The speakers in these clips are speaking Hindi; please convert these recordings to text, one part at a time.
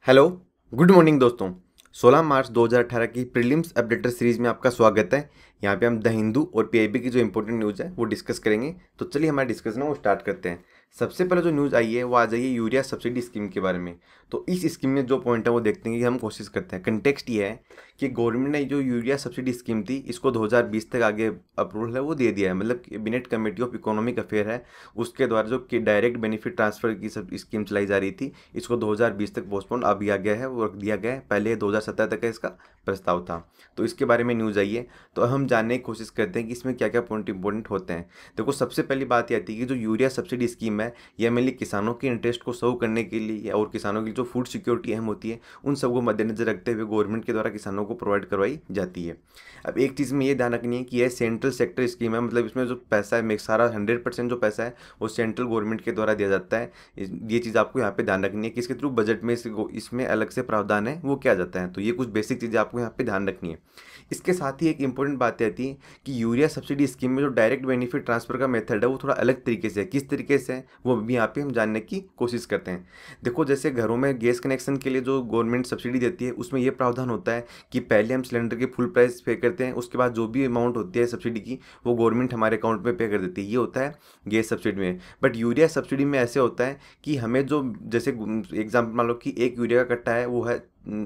हेलो, गुड मॉर्निंग दोस्तों। 16 मार्च 2018 की प्रीलिम्स अपडेटर सीरीज में आपका स्वागत है। यहाँ पे हम द हिंदू और पीआईबी की जो इंपॉर्टेंट न्यूज़ है वो डिस्कस करेंगे। तो चलिए हमारा डिस्कशन है वो स्टार्ट करते हैं। सबसे पहले जो न्यूज़ आई है वो आ जाइए यूरिया सब्सिडी स्कीम के बारे में। तो इस स्कीम में जो पॉइंट है वो देखते हैं कि हम कोशिश करते हैं। कंटेक्स्ट ये है कि गवर्नमेंट ने जो यूरिया सब्सिडी स्कीम थी इसको 2020 तक आगे अप्रूवल है वो दे दिया है। मतलब cabinet committee of economic affair है उसके द्वारा जो कि डायरेक्ट बेनिफिट ट्रांसफर की सब स्कीम चलाई जा रही थी इसको 2020 तक पोस्टपोन अभी आ गया है, वो रख दिया गया है। पहले 2017 तक का इसका प्रस्ताव था। तो इसके बारे में न्यूज़ आई है। तो हम जानने की कोशिश करते हैं कि इसमें क्या क्या पॉइंट इंपॉर्टेंट होते हैं। देखो, सबसे पहली बात यह आती है कि जो यूरिया सब्सिडी स्कीम है यह मेनली किसानों के इंटरेस्ट को सर्व करने के लिए और किसानों की जो फूड सिक्योरिटी अहम होती है उन सबको मद्देनजर रखते हुए गवर्नमेंट के द्वारा किसानों को प्रोवाइड करवाई जाती है। अब एक चीज़ में ये ध्यान रखनी है कि यह सेंट्रल सेक्टर स्कीम है। मतलब इसमें जो पैसा है सारा 100% जो पैसा है वो सेंट्रल गवर्नमेंट के द्वारा दिया जाता है। ये चीज़ आपको यहाँ पे ध्यान रखनी है कि इसके थ्रू बजट में इसमें अलग से प्रावधान है वो किया जाता है। तो ये कुछ बेसिक चीज़ें आपको यहाँ पे ध्यान रखनी है। इसके साथ ही एक इंपॉर्टेंट बात आती है कि यूरिया सब्सिडी स्कीम में जो डायरेक्ट बेनिफिट ट्रांसफर का मेथड है वो थोड़ा अलग तरीके से है। किस तरीके से है वो भी यहाँ पे हम जानने की कोशिश करते हैं। देखो, जैसे घरों में गैस कनेक्शन के लिए जो गवर्नमेंट सब्सिडी देती है उसमें ये प्रावधान होता है कि पहले हम सिलेंडर के फुल प्राइस पे करते हैं, उसके बाद जो भी अमाउंट होती है सब्सिडी की वो गवर्नमेंट हमारे अकाउंट में पे कर देती है। ये होता है गैस सब्सिडी में। बट यूरिया सब्सिडी में ऐसे होता है कि हमें जो, जैसे एग्जाम्पल मान लो कि एक यूरिया का कट्टा है वो है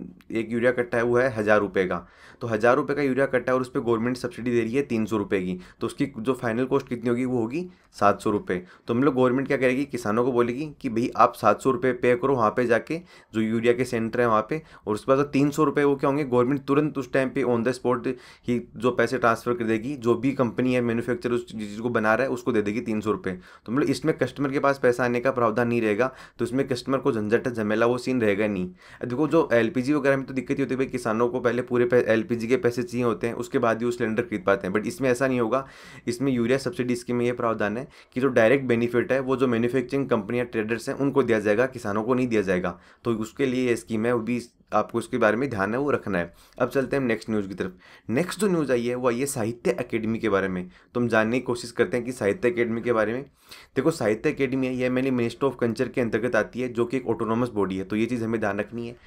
1,000 रुपये का। तो 1,000 रुपये का यूरिया कट्टा है और उस पर गवर्नमेंट सब्सिडी दे रही है 300 रुपये की। तो उसकी जो फाइनल कॉस्ट कितनी होगी वो होगी 700 रुपये। तो मतलब गवर्नमेंट क्या करेगी, किसानों को बोलेगी कि भाई आप 700 रुपये पे करो वहाँ पे जाके जो यूरिया के सेंटर है वहाँ पे। और उसके बाद 300 रुपये वो क्या होंगे, गवर्नमेंट तुरंत उस टाइम पे ऑन द स्पॉट ही जो पैसे ट्रांसफर कर देगी। जो भी कंपनी है, मैन्युफैक्चर उस चीज़ को बना रहा है उसको दे देगी 300 रुपये। तो मतलब इसमें कस्टमर के पास पैसा आने का प्रावधान नहीं रहेगा। तो इसमें कस्टमर को झंझट झमेला वो सीन रहेगा नहीं। देखो, जो एलपीजी वगैरह में तो दिक्कत ही होती है भाई, किसानों को पहले पूरे एलपीजी के पैसे चाहिए होते हैं उसके बाद ही वो सिलेंडर खरीद पाते हैं। बट इसमें ऐसा नहीं होगा। इसमें यूरिया सब्सिडी स्कीम में ये प्रावधान है कि जो डायरेक्ट बेनिफिट है वो जो मैन्युफैक्चरिंग कंपनियां ट्रेडर्स हैं उनको दिया जाएगा, किसानों को नहीं दिया जाएगा। तो उसके लिए ये स्कीम है, वो भी आपको इसके बारे में ध्यान है वो रखना है। अब चलते हैं नेक्स्ट न्यूज़ की तरफ। नेक्स्ट जो न्यूज़ आई है वो आई है साहित्य अकेडमी के बारे में। तो हम जानने की कोशिश करते हैं कि साहित्य अकेडमी के बारे में। देखो, साहित्य अकेडमी है, यह मेनली मिनिस्ट्री ऑफ कल्चर के अंतर्गत आती है जो कि एक ऑटोनोमस बॉडी है। तो ये चीज़ हमें ध्यान रखनी है।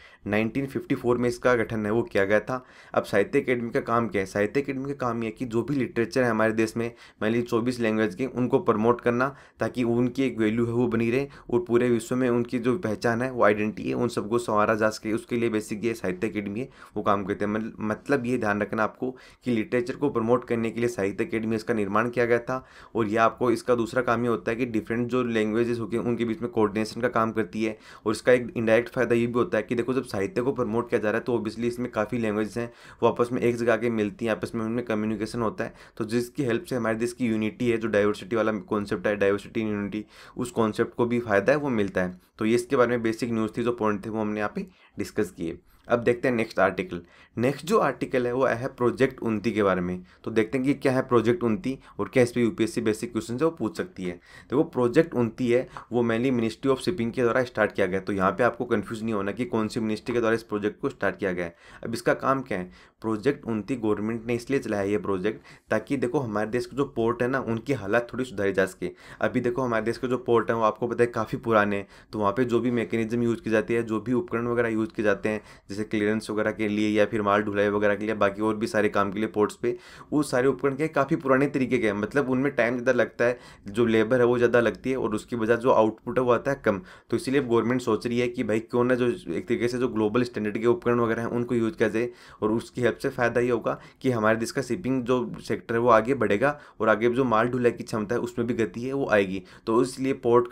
1954 में इसका गठन है वो किया गया था। अब साहित्य अकेडमी का काम क्या है? साहित्य अकेडमी का काम यह है कि जो भी लिटरेचर है हमारे देश में, मान लीजिए 24 लैंग्वेज के, उनको प्रमोट करना ताकि उनकी एक वैल्यू है वो बनी रहे और पूरे विश्व में उनकी जो पहचान है वो आइडेंटिटी है उन सबको संवारा जा सके। उसके लिए बेसिक ये साहित्य अकेडमी है वो काम करते हैं। मतलब ये ध्यान रखना आपको कि लिटरेचर को प्रमोट करने के लिए साहित्य अकेडमी इसका निर्माण किया गया था। और यह आपको इसका दूसरा काम ये होता है कि डिफरेंट जो लैंग्वेजेस होती हैं उनके बीच में कोऑर्डिनेशन का काम करती है। और इसका एक इनडायरेक्ट फायदा ये भी होता है कि देखो, जब साहित्य को प्रमोट किया जा रहा है तो ऑब्वियसली इसमें काफ़ी लैंग्वेज हैं वो आपस में एक जगह के मिलती हैं, आपस में उनमें कम्युनिकेशन होता है। तो जिसकी हेल्प से हमारे देश की यूनिटी है, जो डाइवर्सिटी वाला कॉन्सेप्ट है, डाइवर्सिटी इन यूनिटी, उस कॉन्सेप्ट को भी फायदा है वो मिलता है। तो ये इसके बारे में बेसिक न्यूज़ थी, जो पॉइंट थे वो हमने यहाँ पे डिस्कस किए। अब देखते हैं नेक्स्ट आर्टिकल। नेक्स्ट जो आर्टिकल है वो है प्रोजेक्ट 29 के बारे में। तो देखते हैं कि क्या है प्रोजेक्ट 29 और क्या इस पर यूपीएससी बेसिक क्वेश्चन है वो पूछ सकती है। देखो, प्रोजेक्ट 29 है वो मेनली मिनिस्ट्री ऑफ शिपिंग के द्वारा स्टार्ट किया गया है। तो यहाँ पे आपको कंफ्यूज नहीं होना कि कौन सी मिनिस्ट्री के द्वारा इस प्रोजेक्ट को स्टार्ट किया गया है। अब इसका काम क्या है? प्रोजेक्ट 29 गवर्नमेंट ने इसलिए चलाया ये प्रोजेक्ट ताकि देखो हमारे देश के जो पोर्ट है ना उनकी हालत थोड़ी सुधारी जा सके। अभी देखो हमारे देश के जो पोर्ट है वो आपको पता है काफ़ी पुराने हैं। तो वहाँ पे जो भी मैकेनिज्म यूज़ की जाती है, जो भी उपकरण वगैरह यूज़ किए जाते हैं, जैसे क्लियरेंस वगैरह के लिए या फिर माल ढुलाई वगैरह के लिए, बाकी और भी सारे काम के लिए पोर्ट्स पे, वो सारे उपकरण के काफ़ी पुराने तरीके के हैं। मतलब उनमें टाइम ज़्यादा लगता है, जो लेबर है वो ज़्यादा लगती है और उसकी वजह जो आउटपुट है वो आता है कम। तो इसीलिए गवर्नमेंट सोच रही है कि भाई क्यों ना जो एक तरीके से जो ग्लोबल स्टैंडर्ड के उपकरण वगैरह हैं उनको यूज़ किया जाए। और उसकी हेल्प से फ़ायदा ये होगा कि हमारे देश का शिपिंग जो सेक्टर है वो आगे बढ़ेगा और आगे जो माल ढुलाई की क्षमता है उसमें भी गति है वो आएगी। तो इसलिए पोर्ट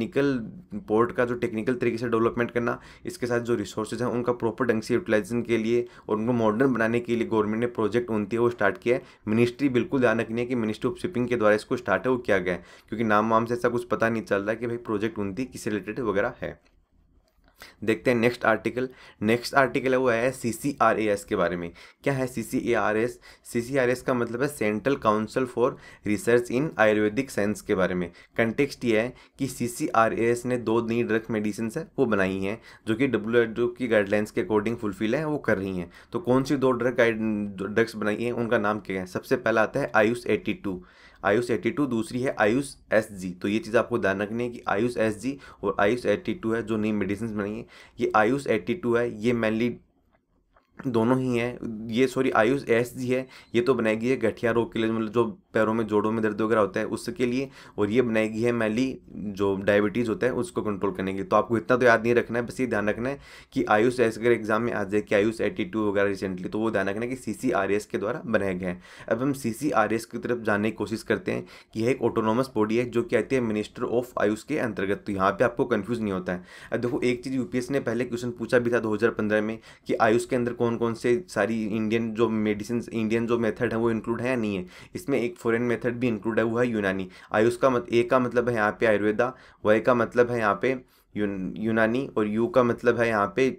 का जो टेक्निकल तरीके से डेवलपमेंट करना, इसके साथ जो रिसोर्सेज हैं उनका प्रॉपर ढंग से यूटिलाइजेशन के लिए और उनको मॉडर्न बनाने के लिए गवर्नमेंट ने प्रोजेक्ट 29 वो स्टार्ट किया है। मिनिस्ट्री बिल्कुल ध्यान रखनी है कि मिनिस्ट्री ऑफ शिपिंग के द्वारा इसको स्टार्ट है वो किया गया है, क्योंकि नाम वाम से ऐसा कुछ पता नहीं चल रहा है कि भाई प्रोजेक्ट 29 किससे रिलेटेड वगैरह है। देखते हैं नेक्स्ट आर्टिकल। नेक्स्ट आर्टिकल है वो है CCRAS के बारे में। क्या है CCRAS? CCRAS का मतलब है central council for research in ayurvedic science के बारे में। कंटेक्स्ट ये है कि CCRAS ने 2 नई ड्रग मेडिसिन है वो बनाई हैं जो कि WHO की गाइडलाइंस के अकॉर्डिंग फुलफिल है वो कर रही हैं। तो कौन सी 2 ड्रग्स बनाई हैं, उनका नाम क्या है? सबसे पहला आता है आयुष 82। आयुष 82, दूसरी है आयुष SG। तो ये चीज़ आपको ध्यान रखनी है कि आयुष SG और आयुष 82 है जो नई मेडिसिन बनी है। ये आयुष 82 है, ये मेनली दोनों ही हैं। ये सॉरी आयुष SG है, ये तो बनाएगी है गठिया रोग के लिए, मतलब जो पैरों में जोड़ों में दर्द वगैरह होता है उसके लिए। और ये बनाएगी है मैली जो डायबिटीज़ होता है उसको कंट्रोल करने के लिए। तो आपको इतना तो याद नहीं रखना है, बस ये ध्यान रखना है कि आयुष ऐसे अगर एग्जाम में आ जाए कि आयुष 82 वगैरह रिसेंटली, तो वो ध्यान रखना है कि CCRS के द्वारा बनाया गया है। अब हम CCRS की तरफ जाने की कोशिश करते हैं कि यह एक ऑटोनोमस बॉडी है जो कि आती है मिनिस्टर ऑफ आयुष के अंतर्गत। तो यहाँ पे आपको कंफ्यूज नहीं होता है। अब देखो एक चीज़ UPSC ने पहले क्वेश्चन पूछा भी था 2015 में कि आयुष के अंदर कौन कौन से सारी इंडियन जो मेडिसिन, इंडियन जो मेथड है वो इंक्लूड है या नहीं है। इसमें एक फॉरेन मेथड भी इंक्लूड है, वो है यूनानी। आयुष का ए का मतलब है यहाँ पे आयुर्वेदा, वाई का मतलब है यहाँ पे यूनानी, और यू का मतलब है यहाँ पे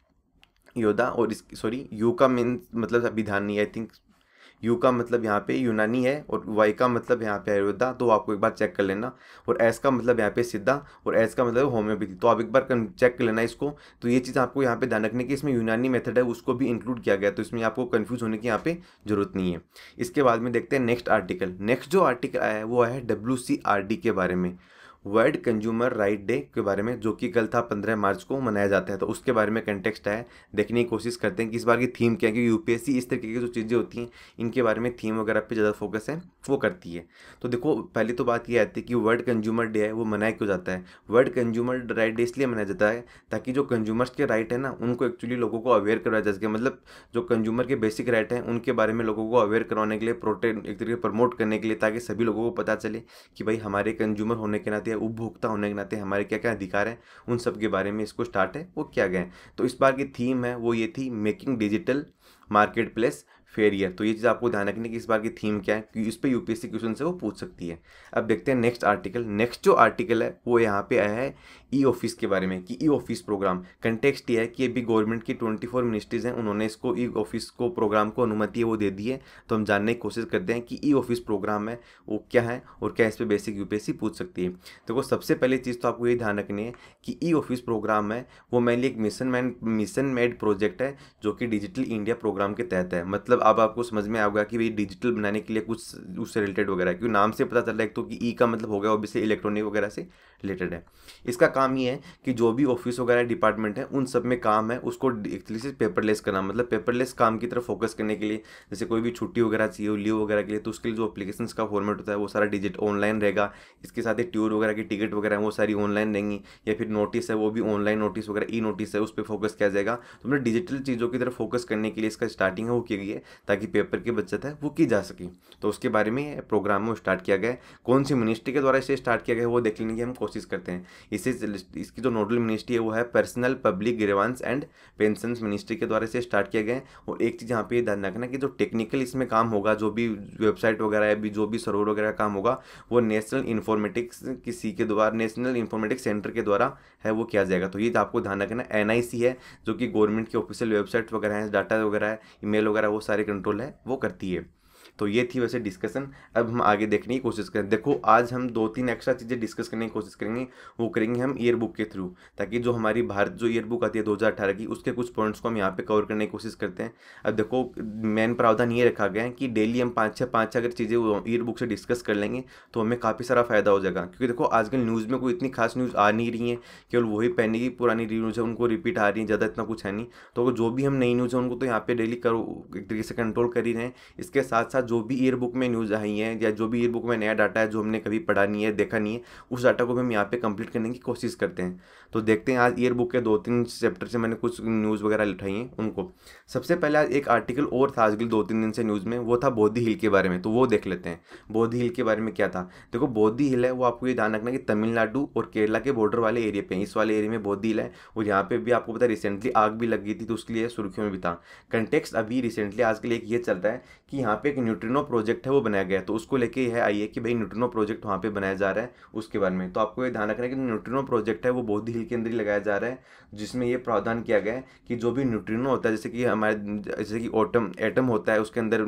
योदा, और इस सॉरी यू का मीन मतलब अभी ध्यान नहीं, आई थिंक यू का मतलब यहाँ पे यूनानी है और वाई का मतलब यहाँ पे आयुर्वेदा। तो आपको एक बार चेक कर लेना। और एस का मतलब यहाँ पे सिद्धा और एस का मतलब होम्योपैथी। तो आप एक बार चेक कर लेना इसको। तो ये चीज़ आपको यहाँ पे ध्यान रखने की, इसमें यूनानी मेथड है उसको भी इंक्लूड किया गया, तो इसमें आपको कन्फ्यूज होने की यहाँ पे जरूरत नहीं है। इसके बाद में देखते हैं नेक्स्ट आर्टिकल। नेक्स्ट जो आर्टिकल आया है वो आया है WCRD के बारे में, वर्ल्ड कंज्यूमर राइट डे के बारे में, जो कि कल था 15 मार्च को मनाया जाता है। तो उसके बारे में कंटेक्स्ट है, देखने की कोशिश करते हैं कि इस बार की थीम क्या है, क्योंकि UPSC इस तरीके की जो चीज़ें होती हैं इनके बारे में थीम वगैरह पे ज़्यादा फोकस है वो करती है। तो देखो पहली तो बात ये आती है कि वर्ल्ड कंज्यूमर डे है वो मनाया क्यों जाता है। वर्ल्ड कंज्यूमर राइट डे इसलिए मनाया जाता है ताकि जो कंज्यूमर्स के राइट है ना उनको एक्चुअली लोगों को अवेयर करवाया जा सके। मतलब जो कंज्यूमर के बेसिक राइट हैं उनके बारे में लोगों को अवेयर करवाने के लिए, प्रोटेक्ट एक तरीके प्रमोट करने के लिए, ताकि सभी लोगों को पता चले कि भाई हमारे कंज्यूमर होने के नाते, उपभोक्ता होने के नाते हमारे क्या क्या अधिकार हैं, उन सब के बारे में इसको स्टार्ट है वो किया गया है। तो इस बार की थीम है वो ये थी, making digital market place fair. तो ये चीज़ आपको ध्यान रखनी कि इस बार की थीम क्या है, क्योंकि इस पर UPSC क्वेश्चन से वो पूछ सकती है। अब देखते हैं नेक्स्ट आर्टिकल। नेक्स्ट जो आर्टिकल है वो यहाँ पे आया है E-ऑफिस के बारे में, कि E-ऑफिस प्रोग्राम। कंटेक्स्ट ये है कि अभी गवर्नमेंट की 24 मिनिस्ट्रीज हैं, उन्होंने इसको E-ऑफिस को प्रोग्राम को अनुमति है वो दे दी है। तो हम जानने की कोशिश करते हैं कि E-ऑफिस प्रोग्राम है वो क्या है और क्या इस पर बेसिक UPSC पूछ सकती है। देखो सबसे पहली चीज़ तो आपको ये ध्यान रखनी है कि E-ऑफिस प्रोग्राम है वो मेनली एक मिशन मेड प्रोजेक्ट है जो कि डिजिटल इंडिया प्रोग्राम के तहत है। मतलब अब आपको समझ में आएगा कि भाई डिजिटल बनाने के लिए कुछ उससे रिलेटेड वगैरह, क्योंकि नाम से पता चल रहा है एक तो कि का मतलब हो गया ऑब्वियसली इलेक्ट्रॉनिक वगैरह से रिलेटेड है। इसका काम ये है कि जो भी ऑफिस वगैरह डिपार्टमेंट है उन सब में काम है उसको एक तरीके से पेपरलेस करना, मतलब पेपरलेस काम की तरफ फोकस करने के लिए। जैसे कोई भी छुट्टी वगैरह चाहिए, लीव वगैरह के लिए, तो उसके लिए जो एप्लीकेशन का फॉर्मेट होता है वो सारा डिजिट ऑनलाइन रहेगा। इसके साथ ही टूर वगैरह की टिकट वगैरह वो सारी ऑनलाइन रहेंगी, या फिर नोटिस है वो भी ऑनलाइन नोटिस वगैरह, नोटिस है उस पर फोकस किया जाएगा। तो मतलब डिजिटल चीज़ों की तरफ फोकस करने के लिए इसका स्टार्टिंग है वो की गई है ताकि पेपर की बचत है वो की जा सके। तो उसके बारे में प्रोग्राम में स्टार्ट किया गया है। कौन सी मिनिस्ट्री के द्वारा इसे स्टार्ट किया गया है वो देख लेने की हम कोशिश करते हैं। इसे इसकी जो नोडल मिनिस्ट्री है वो है personnel public grievance and pensions ministry के द्वारा इसे स्टार्ट किया गया है। और एक चीज़ यहाँ पे ध्यान रखना कि जो टेक्निकल इसमें काम होगा, जो भी वेबसाइट वगैरह है, जो भी सर्वर वगैरह काम होगा, वो नेशनल इंफॉर्मेटिक्स किसी के द्वारा, नेशनल इंफॉर्मेटिक्स सेंटर के द्वारा है वो किया जाएगा। तो ये आपको ध्यान रखना। NIC है जो कि गवर्नमेंट की ऑफिशियल वेबसाइट वगैरह है, डाटा वगैरह है, ईमेल वगैरह वो सारे कंट्रोल है वो करती है। तो ये थी वैसे डिस्कशन। अब हम आगे देखने की कोशिश करें। देखो आज हम 2-3 एक्स्ट्रा चीज़ें डिस्कस करने की कोशिश करेंगे, वो करेंगे हम ईयर बुक के थ्रू, ताकि जो हमारी भारत जो ईयर बुक आती है 2018 की, उसके कुछ पॉइंट्स को हम यहाँ पे कवर करने की कोशिश करते हैं। अब देखो मेन प्रावधान ये रखा गया है कि डेली हम 5 अगर चीज़ें ईयर बुक से डिस्कस कर लेंगे तो हमें काफ़ी सारा फायदा हो जाएगा। क्योंकि देखो आजकल न्यूज़ में कोई इतनी खास न्यूज़ आ नहीं रही है, केवल वही पहले की पुरानी न्यूज़ है उनको रिपीट आ रही है, ज़्यादा इतना कुछ है नहीं। तो जो भी हम नई न्यूज़ है उनको तो यहाँ पे डेली करो एक तरीके से कंट्रोल कर ही रहे हैं। इसके साथ साथ जो भी ईयर बुक में न्यूज़ आई है या जो भी ईयर बुक में नया डाटा है जो हमने कभी पढ़ा नहीं है, देखा नहीं है, उस डाटा को भी हम यहाँ पे कंप्लीट करने की कोशिश करते हैं। तो देखते हैं आज ईयर बुक के 2-3 चैप्टर से मैंने कुछ न्यूज़ वगैरह उठाई हैं उनको। सबसे पहले आज एक आर्टिकल और था आजकल 2-3 दिन से न्यूज़ में, वो था बोधी हिल के बारे में। तो वो देख लेते हैं बोधी हिल के बारे में क्या था। देखो बोधी हिल है वो आपको ये ध्यान रखना कि तमिलनाडु और केरला के बॉर्डर वाले एरिया पे, इस वाले एरिया में बोधी हिल है। और यहाँ पे भी आपको पता है रिसेंटली आग भी लग गई थी, तो उसके लिए सुर्खियों में भी था। कंटेक्स्ट अभी रिसेंटली आजकल एक ये चल रहा है कि यहाँ पे एक न्यूट्रिनो प्रोजेक्ट है वो बनाया गया है। तो उसको लेके यह आई है कि भाई न्यूट्रिनो प्रोजेक्ट वहाँ पे बनाया जा रहा है उसके बारे में। तो आपको ये ध्यान रखना है कि न्यूट्रिनो प्रोजेक्ट है वो बोधी हिल के अंदर ही लगाया जा रहा है, जिसमें ये प्रावधान किया गया है कि जो भी न्यूट्रिनो होता है, जैसे कि हमारे जैसे कि एटम होता है, उसके अंदर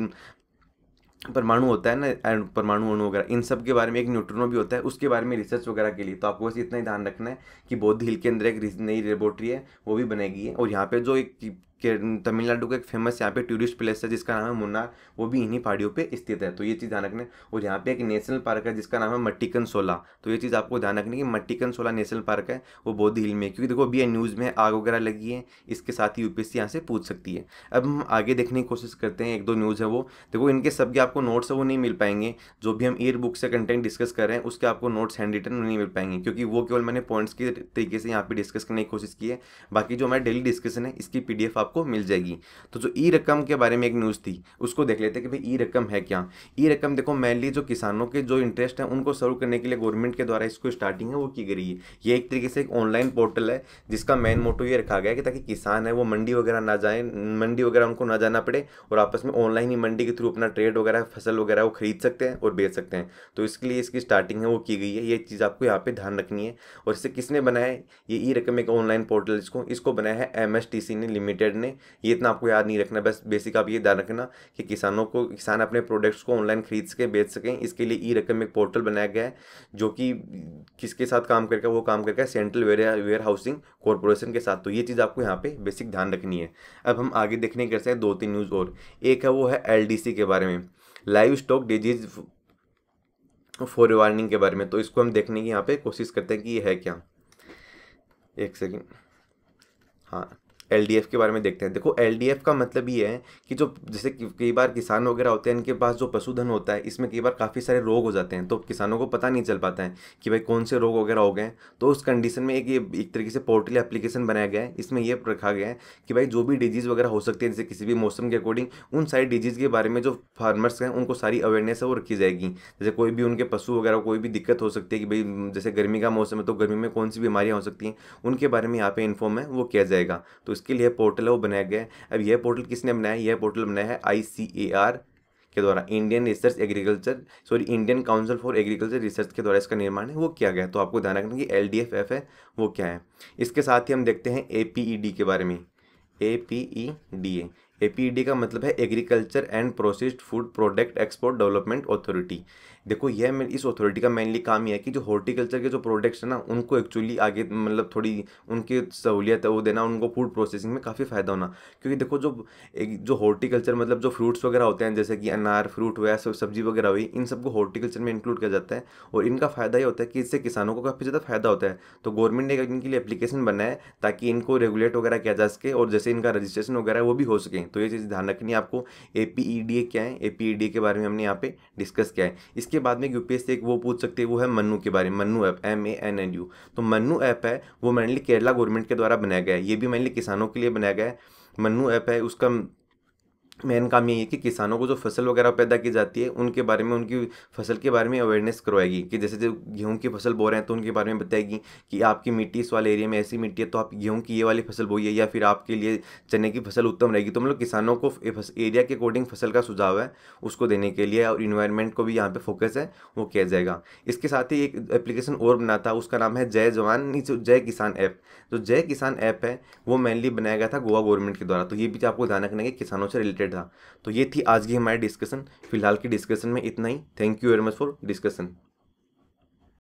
परमाणु होता है ना, परमाणु अणु वगैरह, इन सब के बारे में एक न्यूट्रिनो भी होता है, उसके बारे में रिसर्च वगैरह के लिए। तो आपको बस इतना ही ध्यान रखना है कि बोधी हिल के अंदर एक नई लेबोरेटरी है वो भी बनेगी है। और यहाँ पे जो एक तमिलनाडु का एक फेमस यहाँ पे टूरिस्ट प्लेस है जिसका नाम है मुन्नार, वो भी इन्हीं पहाड़ियों पे स्थित है, तो ये चीज़ ध्यान रखना है। और यहाँ पे एक नेशनल पार्क है जिसका नाम है मट्टिकन सोला, तो ये चीज़ आपको ध्यान रखनी है कि मट्टिकन सोला नेशनल पार्क है, वो बौद्ध हिल में है, क्योंकि देखो अभी ये न्यूज़ में आग वगैरह लगी है, इसके साथ ही यूपीएससी यहाँ से पूछ सकती है। अब हम आगे देखने की कोशिश करते हैं, एक दो न्यूज़ है वो देखो, इनके सबके आपको नोट्स है वो नहीं मिल पाएंगे, जो भी हम ईयर बुक से कंटेंट डिस्कस कर रहे हैं उसके आपको नोट्स हैंड रिटन नहीं मिल पाएंगे, क्योंकि वो केवल मैंने पॉइंट्स के तरीके से यहाँ पे डिस्कस करने की कोशिश की है। बाकी जो हमारा डेली डिस्कशन है इसकी पीडीएफ आपको मिल जाएगी। तो जो ई रकम के बारे में एक न्यूज़ थी उसको देख लेते हैं कि भाई ई रकम है क्या। ई रकम देखो मेनली जो किसानों के जो इंटरेस्ट है उनको सर्व करने के लिए गवर्नमेंट के द्वारा इसको स्टार्टिंग है वो की गई है। ये एक तरीके से एक ऑनलाइन पोर्टल है जिसका मेन मोटो ये रखा गया है कि ताकि किसान है वो मंडी वगैरह ना जाए, मंडी वगैरह उनको ना जाना पड़े, और आपस में ऑनलाइन ही मंडी के थ्रू अपना ट्रेड वगैरह फसल वगैरह वो खरीद सकते हैं और बेच सकते हैं। तो इसके लिए इसकी स्टार्टिंग है वो की गई है, ये चीज़ आपको यहाँ पे ध्यान रखनी है। और इसे किसने बनाया है, ये ई रकम एक ऑनलाइन पोर्टल इसको बनाया है एमएसटीसी ने लिमिटेड ने। ये इतना आपको याद नहीं रखना, बस बेसिक आप ये ध्यान रखना कि किसान अपने प्रोडक्ट्स को ऑनलाइन खरीद सके, बेच सकें, इसके लिए ई रकम एक पोर्टल बनाया गया है जो कि किसके साथ काम करके वो काम करके सेंट्रल वेयर हाउसिंग कॉरपोरेशन के साथ। तो ये चीज़ आपको यहाँ पे बेसिक ध्यान रखनी है। अब हम आगे देखने कर सकते हैं दो तीन न्यूज़ और, एक है वो है एलडीसी के बारे में, livestock disease forewarning के बारे में। तो इसको हम देखने की यहाँ पे कोशिश करते हैं कि ये है क्या। एक सेकेंड, हाँ एलडीएफ के बारे में देखते हैं। देखो एलडीएफ का मतलब ये है कि जो जैसे कई बार किसान वगैरह होते हैं इनके पास जो पशुधन होता है इसमें कई बार काफ़ी सारे रोग हो जाते हैं, तो किसानों को पता नहीं चल पाता है कि भाई कौन से रोग वगैरह हो गए हैं। तो उस कंडीशन में एक तरीके से पोर्टल एप्लीकेशन बनाया गया है, इसमें यह रखा गया है कि भाई जो भी डिजीज़ वगैरह हो सकती है जैसे किसी भी मौसम के अकॉर्डिंग, उन सारी डिजीज़ के बारे में जो फार्मर्स हैं उनको सारी अवेयरनेस है वो रखी जाएगी। जैसे कोई भी उनके पशु वगैरह कोई भी दिक्कत हो सकती है कि भाई जैसे गर्मी का मौसम है तो गर्मी में कौन सी बीमारियाँ हो सकती हैं, उनके बारे में यहाँ पे इन्फॉर्म है वो किया जाएगा। तो इसके लिए पोर्टल है बनाया गया है। अब यह पोर्टल किसने बनाया है, यह पोर्टल बनाया है ICAR के द्वारा, Indian council for agriculture research के द्वारा इसका निर्माण है वो किया गया है। तो आपको ध्यान रखना कि LDFF है वो क्या है। इसके साथ ही हम देखते हैं APED के बारे में। APED का मतलब है agriculture and processed food product export development authority. देखो यह इस अथॉरिटी का मेनली काम यह है कि जो हॉर्टिकल्चर के जो प्रोडक्ट्स हैं ना उनको एक्चुअली आगे मतलब थोड़ी उनकी सहूलियत है वो देना, उनको फूड प्रोसेसिंग में काफ़ी फ़ायदा होना। क्योंकि देखो जो हॉर्टिकल्चर मतलब जो फ्रूट्स वगैरह होते हैं जैसे कि अनार फ्रूट हुआ, सब सब्जी वगैरह हुई, इन सबको हॉर्टिकल्चर में इंक्लूड किया जाता है। और इनका फ़ायदा ये होता है कि इससे किसानों को काफ़ी ज़्यादा फायदा होता है। तो गवर्नमेंट ने इनके लिए एप्लीकेशन बनाया है ताकि इनको रेगुलेट वगैरह किया जा सके और जैसे इनका रजिस्ट्रेशन वगैरह वो भी हो सके। तो ये चीज़ ध्यान रखनी है आपको। APED क्या है, APED के बारे में हमने यहाँ पे डिस्कस किया है। इसके बाद में यूपीएससी एक वो पूछ सकते हैं वो है मन्नू के बारे में, मन्नू ऐप MANNU। तो मन्नू ऐप है वो मेनली केरला गवर्नमेंट के द्वारा बनाया गया है, ये भी मेनली किसानों के लिए बनाया गया है। मन्नू ऐप है उसका मेन काम यही है कि किसानों को जो फसल वगैरह पैदा की जाती है उनके बारे में, उनकी फसल के बारे में अवेयरनेस करवाएगी कि जैसे जो गेहूं की फसल बो रहे हैं तो उनके बारे में बताएगी कि आपकी मिट्टी इस वाले एरिया में ऐसी मिट्टी है तो आप गेहूं की ये वाली फसल बोइए, या फिर आपके लिए चने की फसल उत्तम रहेगी। तो मतलब किसानों को एरिया के अकॉर्डिंग फसल का सुझाव है उसको देने के लिए, और इन्वायरमेंट को भी यहाँ पे फोकस है वो किया जाएगा। इसके साथ ही एक एप्लीकेशन और बना था उसका नाम है जय जवान जय किसान ऐप। जो जय किसान ऐप है वो मेनली बनाया गया था गोवा गवर्नमेंट के द्वारा। तो ये भी आपको ध्यान रखना है कि किसानों से रिलेटेड था। तो ये थी आज की हमारी डिस्कशन। फिलहाल की डिस्कशन में इतना ही। Thank you very much for discussion.